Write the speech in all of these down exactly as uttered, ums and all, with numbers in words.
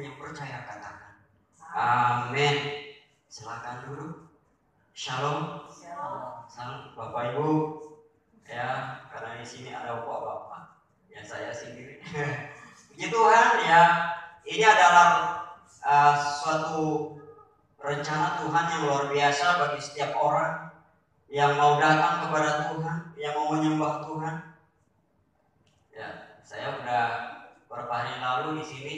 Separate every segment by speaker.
Speaker 1: yang percaya katakan amin. Silakan dulu. Shalom. Shalom Bapak Ibu. Ya, karena di sini ada bapak-bapak. Ya saya sendiri. Puji Tuhan ya. Ini adalah uh, suatu rencana Tuhan yang luar biasa bagi setiap orang yang mau datang kepada Tuhan, yang mau menyembah Tuhan. Ya, saya udah beberapa hari lalu di sini.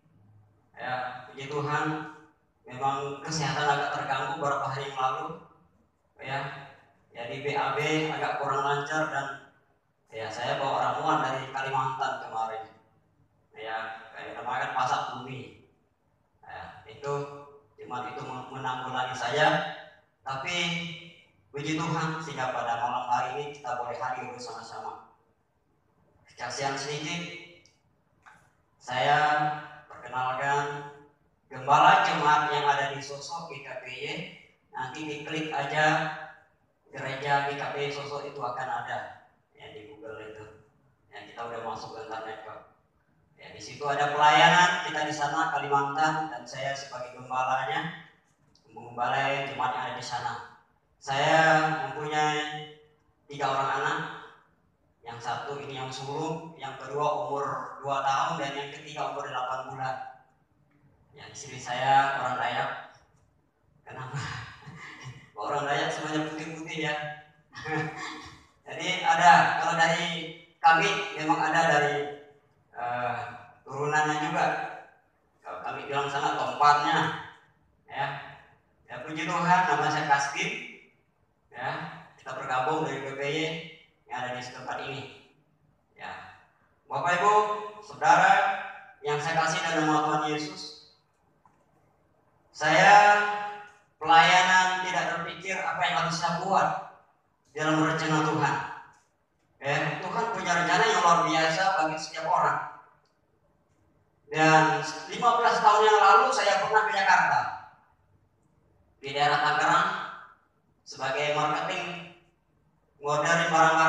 Speaker 1: Ya, puji Tuhan. Memang kesehatan agak terganggu beberapa hari yang lalu. Ya, ya di B A B agak kurang lancar dan ya saya bawa ramuan dari Kalimantan kemarin. Ya, kayak namanya kan pasak bumi. Ya, itu cuma itu menanggulangi saya. Tapi puji Tuhan sehingga pada malam hari ini kita boleh hadir bersama-sama. Kesaksian sedikit. Saya perkenalkan Gembala jemaat yang ada di Sosok G K P Y. Nanti diklik aja gereja G K P Y Sosok itu akan ada ya di Google itu. Ya kita udah masuk ke internet kok. Ya di situ ada pelayanan kita di sana Kalimantan dan saya sebagai gembalanya menggembalai jemaat yang ada di sana. Saya mempunyai tiga orang anak. Yang satu ini yang sulung, yang kedua umur dua tahun dan yang ketiga umur delapan bulan. Ya, istri saya orang Dayak. Kenapa? Orang Dayak semuanya putih-putih ya. Jadi ada, kalau dari kami memang ada dari uh, turunannya juga. Kalau kami bilang sana tompatnya. Ya. Ya puji Tuhan, nama saya Kaskim. Ya, kita bergabung dari B P Y yang ada di tempat ini. Ya. Bapak Ibu, Saudara yang saya kasih dalam nama Tuhan Yesus. Saya pelayanan tidak terpikir apa yang harus saya buat dalam rencana Tuhan. Eh, Tuhan punya rencana yang luar biasa bagi setiap orang. Dan lima belas tahun yang lalu saya pernah ke Jakarta, di daerah Tangerang, sebagai marketing ngodarin barang-barang